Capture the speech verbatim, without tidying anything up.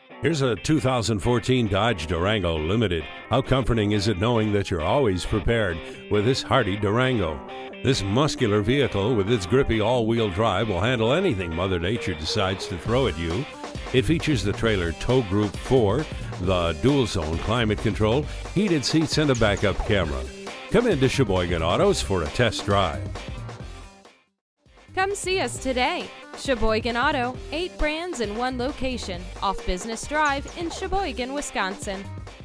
Here's a two thousand fourteen Dodge Durango Limited. How comforting is it knowing that you're always prepared with this hardy Durango? This muscular vehicle with its grippy all-wheel drive will handle anything Mother Nature decides to throw at you. It features the trailer tow group four, the dual-zone climate control, heated seats, and a backup camera. Come into Sheboygan Autos for a test drive. Come see us today. Sheboygan Auto, eight brands in one location, off Business Drive in Sheboygan, Wisconsin.